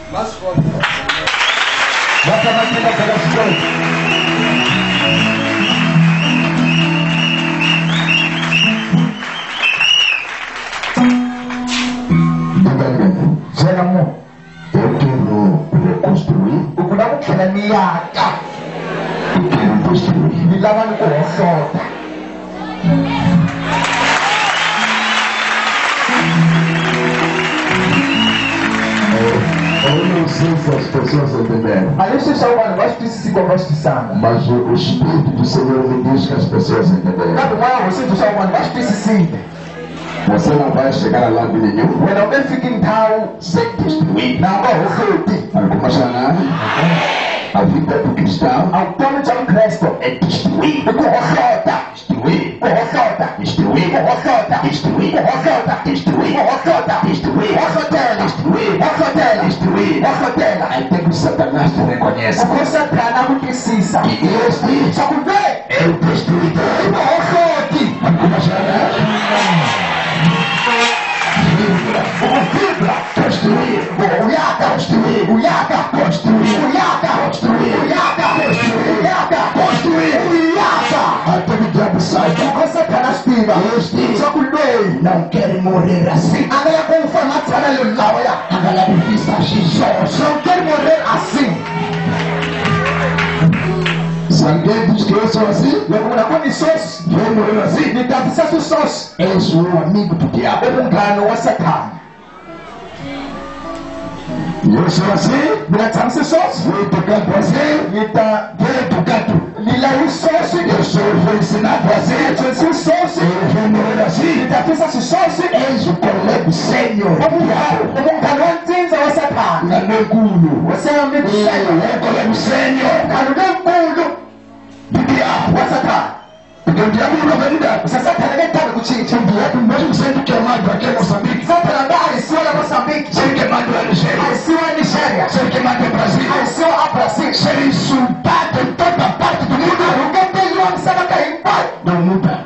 Mas pode. Bota mais uma operação. Gera amor. Eu quero reconstruir. O que não quer é minha. Eu quero construir. Me lava no coração. Eu não sei se as pessoas entenderam. Mas o Espírito do Senhor me diz que as pessoas entenderam. Você não vai chegar lá nenhum sem destruir. A vida do cristão é destruir. Destruir. Destruir. Destruir. Destruir. Destruir. Até que o Satanás te reconhece. Que este é o destruidor. Construir. Até que o diabo sai. Não querem morrer assim. Não querem morrer assim. Se alguém diz que eu sou assim, vou morrer assim. És o amigo do diabo. Eu sou assim, vou educado assim, vou educado. Eu vou ensinado assim, eu vou morrer assim. És o colega sênior. Não é culo. É colega sênior do diabo. Porque o diabo não vai mudar. O diabo mesmo sendo queimado aqui em Moçambique, sendo queimado na Nigéria, sendo queimado no Brasil, sendo insultado em toda parte do mundo, não muda.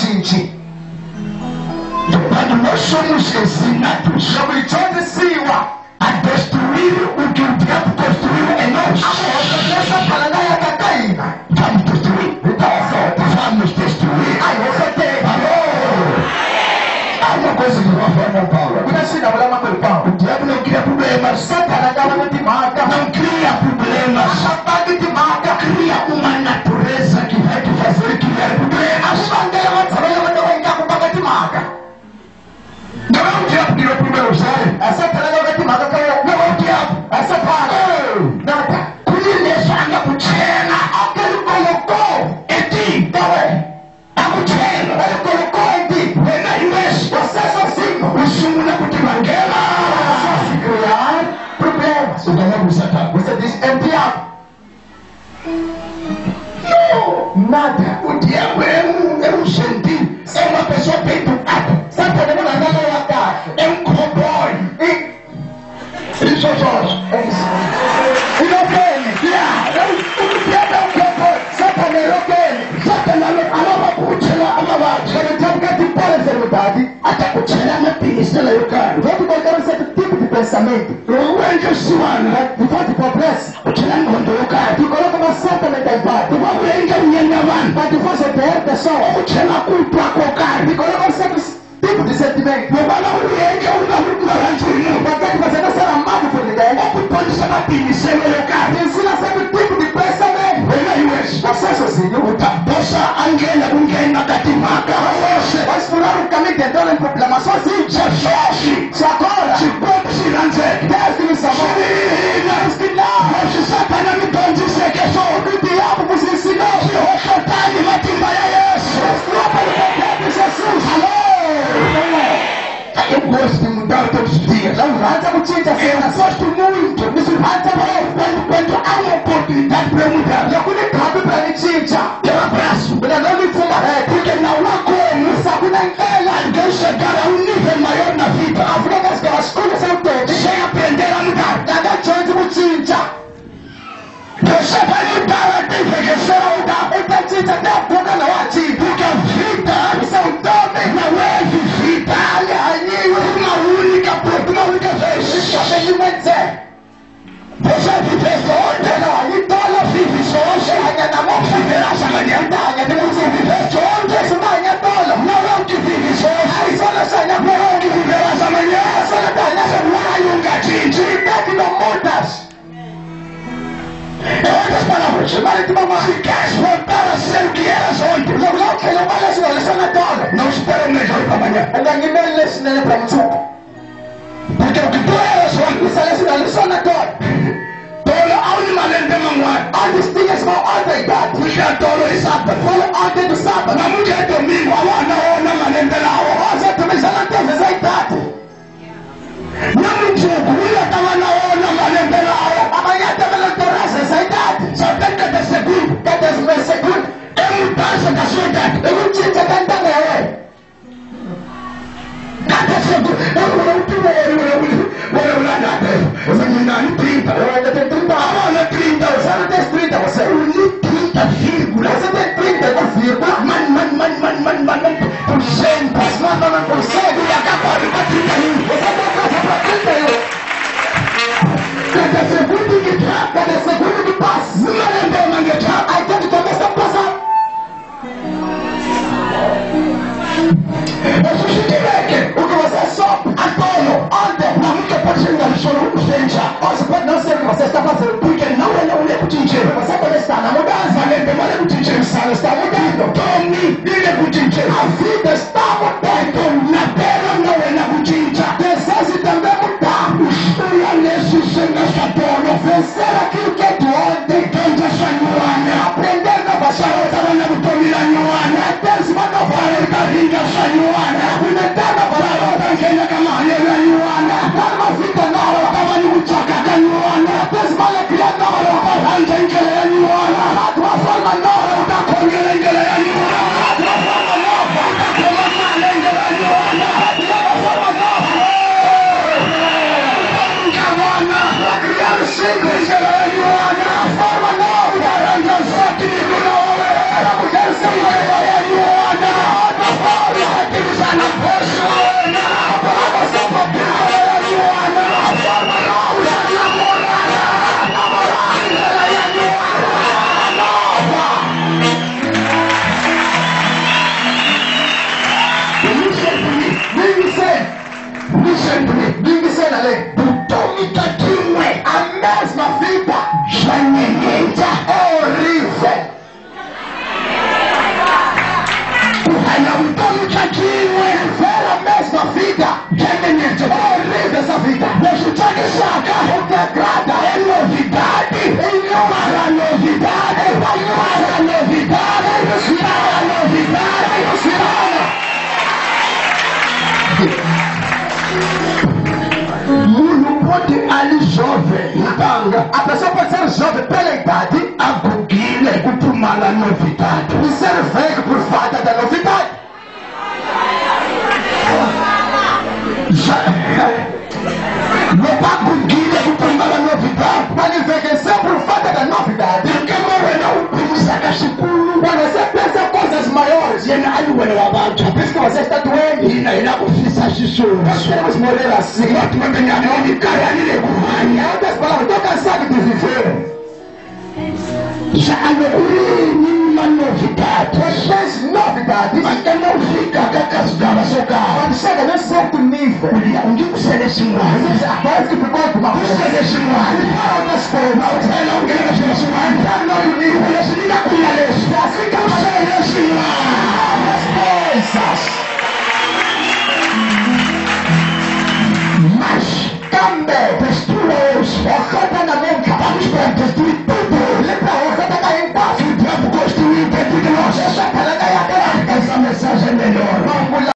Quando nós somos ensinados a destruir o que o diabo construiu em nós, vamos destruir. Há uma coisa que nós vamos, Paulo. O diabo não cria problemas. Não cria problemas. Cria uma natureza que vai te fazer criar problemas. Não é o diabo que criou problemas, sabe? Não é o diabo. Kulilezanga kuchena. Aquele colocou em ti. A kuchena. Ele colocou em ti. Você sozinho. O sumo na kutimangela. Criar problemas. Você diz é diabo. Não. Nada. O diabo é um gentil. É uma pessoa bem educada. É um cowboy. Isso é isso. E não tem. O diabo é um cowboy. Satanás alava kuchela amavati. Até kuchela na pinisela eu quero. O anjo suana. Kuchela ngondo eu quero. O anjo nyengavan. Kuchela kulpa kokari. Mobala ulienge unavukulanjinu. Okupondisa na pinisela eu quero. Utaposa angela kungena katimaka. Vai explorar o caminho tentando em problema sozinho. Satana me dizer que sou o diabo vos ensinou. Eu gosto de mudar todos os dias. Eu gosto muito. Quando há uma oportunidade para mudar, eu abraço. Porque não há como alguém chegar a um nível maior na vida sem aprender a mudar. Você vai mudar até envelhecer. Porque a vida não é vivida uma única vez. Você viver onde? Não, e toda vive hoje. Ainda não vou viver essa manhã. Ainda não vou viver onde? Essa manhã toda. Não é o que vive hoje. Aí só não sai na rua que viver essa manhã. Só não tá nessa rua e gatinho. De que não mudas. Em outras palavras, se queres voltar a ser o que eras ontem, não espera o melhor para amanhã. Porque o que tu eras ontem, tolo aonde malende mangwani, all these things are under God. Mucha tolo isaba, follow under the Sabbath. Na mucha domingo, awana malende lawo. Oza tumezana teve zaitati. Na mucha kuya tawana ona malende lawo. Amanyata melantorasa zaitati. So that is a good, that is a good. Emu pasa kasudati, emu chincha kantanga yawe. That is a good. Emu utuwa wale ulana tefu. Emu nipita. Amana 30, sana des 30 você. Uni 30 vírgula. Você tem 30 vírgula. Man. Por cento. Man por cento. E acabou para 31. Você dá casa para 31. Cada segundo que trata, cada segundo que passa. Não lembra manguetar. Aí tem que começar a passar. Mas o que o que você sopra, atolo, onde? Não nunca pode ser uma choro urgência. Você pode não ser o que você está fazendo, porque não é o dinheiro. Você pode estar na mudança, não é o dinheiro, está mudando. Tome, ele é o dinheiro. A vida está mudando. Na terra não é o dinheiro. Desejo também mudar. Estou nesse senhor, vencer aquilo que é de ontem. Tenta essa nuana. Aprender novas coisas, não é o tomir a nuana. Ter uma nova carinha, essa nuana. Inventar uma palavra, quem é camarada, a nuana. Dar uma vida nova, tava no choca, a nuana. Ter uma criança nova, arranja em que é a nuana. De uma forma nova, tá com ele em que é a nuana. De uma forma nova, tá com ele em que é a nuana. De uma forma nova. Para criar os filhos que é a nuana. Forma nova, arranja só que não é. A mulher sem é a nuana. Outra forma, que já não funciona. Para você poder é a nuana. A forma nova, namorada. Namorada é a nuana. Nova. Listen ali. Butomika kimwe. A mesma vida. Janyengeja. Horrível. Butomika kimwe. Ver a mesma vida. Janyengeja. Horrível essa vida. Deixa eu te saca. O que agrada é novidade. Ignora a novidade. Ignora a novidade. Ignora a novidade. Ignora. Mundo pode ali jovem, então a pessoa pode ser jovem pela idade, a buguilha é por mala novidade, e ser velho por falta da novidade. Não pá buguilha é por mala novidade, mas envelhecer por falta da novidade. Porque morre não, como sacachipulo, quando você pensa coisas maiores, e aí o ano abaixo, por isso que você está doendo, e aí não precisa xixi. Nós queremos morrer assim, nós vamos ganhar nome de cara ali de Guarani. Em outras palavras, estou cansado de viver. Já nenhuma novidade. Vocês novidade, mas que não fica cascada seu carro. Quando chega num certo nível, um dia você deixa um ar. Parece que ficou com uma coisa. Você deixa um ar. Para outras formas, você não quer deixar um ar. Está no nível.